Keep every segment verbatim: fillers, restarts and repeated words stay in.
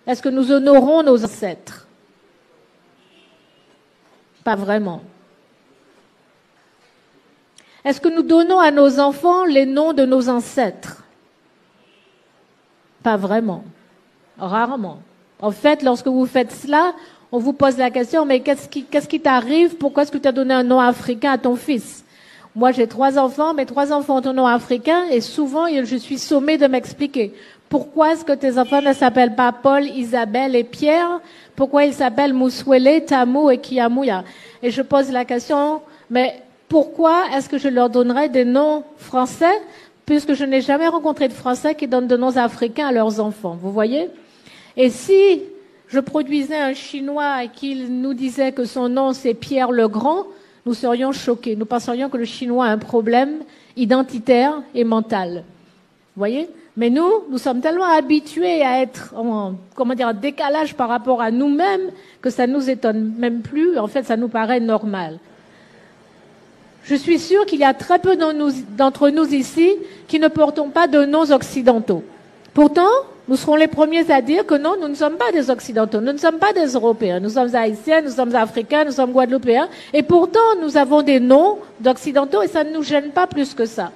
Est-ce que nous honorons nos ancêtres? Pas vraiment. Est-ce que nous donnons à nos enfants les noms de nos ancêtres? Pas vraiment. Rarement. En fait, lorsque vous faites cela, on vous pose la question, mais qu'est-ce qui, qu'est-ce qui t'arrive? Pourquoi est-ce que tu as donné un nom africain à ton fils? Moi, j'ai trois enfants, mes trois enfants ont un nom africain, et souvent, je suis sommée de m'expliquer. Pourquoi est-ce que tes enfants ne s'appellent pas Paul, Isabelle et Pierre? Pourquoi ils s'appellent Mouswele, Tamou et Kiamouya? Et je pose la question, mais pourquoi est-ce que je leur donnerais des noms français, puisque je n'ai jamais rencontré de Français qui donnent de noms africains à leurs enfants? Vous voyez? Et si je produisais un Chinois et qu'il nous disait que son nom c'est Pierre le Grand, nous serions choqués. Nous penserions que le Chinois a un problème identitaire et mental. Vous voyez? Mais nous, nous sommes tellement habitués à être en, comment dire, en décalage par rapport à nous-mêmes que ça nous étonne même plus. En fait, ça nous paraît normal. Je suis sûre qu'il y a très peu d'entre nous ici qui ne portons pas de noms occidentaux. Pourtant, nous serons les premiers à dire que non, nous ne sommes pas des Occidentaux, nous ne sommes pas des Européens, nous sommes Haïtiens, nous sommes Africains, nous sommes Guadeloupéens, et pourtant nous avons des noms d'Occidentaux et ça ne nous gêne pas plus que ça.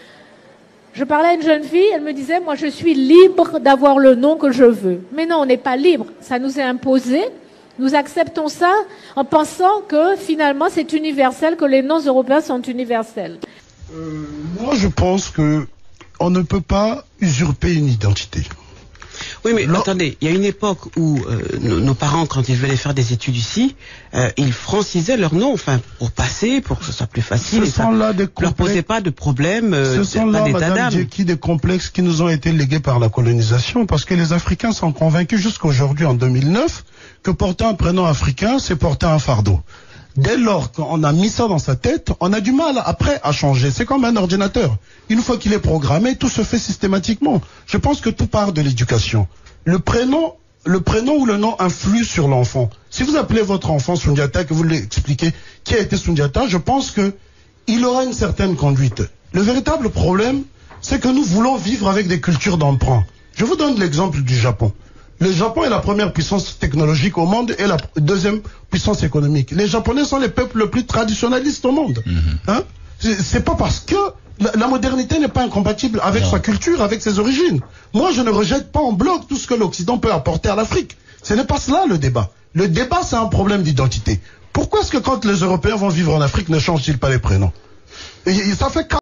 Je parlais à une jeune fille, elle me disait, moi je suis libre d'avoir le nom que je veux. Mais non, on n'est pas libre, ça nous est imposé, nous acceptons ça en pensant que finalement c'est universel, que les noms européens sont universels. Euh, moi je pense que on ne peut pas usurper une identité. Oui, mais non. Attendez, il y a une époque où euh, nos, nos parents, quand ils venaient faire des études ici, euh, ils francisaient leur nom, enfin, pour passer, pour que ce soit plus facile. Ce et sont ça là des complexes. leur posait pas de problème. Euh, ce sont là, Madame Djeki, des complexes qui nous ont été légués par la colonisation, parce que les Africains sont convaincus jusqu'aujourd'hui, en deux mille neuf, que porter un prénom africain, c'est porter un fardeau. Dès lors qu'on a mis ça dans sa tête, on a du mal après à changer. C'est comme un ordinateur. Une fois qu'il est programmé, tout se fait systématiquement. Je pense que tout part de l'éducation. Le prénom, le prénom ou le nom influe sur l'enfant. Si vous appelez votre enfant Sundiata, que vous lui expliquez qui a été Sundiata, je pense que il aura une certaine conduite. Le véritable problème, c'est que nous voulons vivre avec des cultures d'emprunt. Je vous donne l'exemple du Japon. Le Japon est la première puissance technologique au monde et la deuxième puissance économique. Les Japonais sont les peuples les plus traditionnalistes au monde. Mm-hmm. Hein? C'est pas parce que la, la modernité n'est pas incompatible avec non. sa culture, avec ses origines. Moi, je ne rejette pas en bloc tout ce que l'Occident peut apporter à l'Afrique. Ce n'est pas cela le débat. Le débat, c'est un problème d'identité. Pourquoi est-ce que quand les Européens vont vivre en Afrique, ne changent-ils pas les prénoms? Et, et ça fait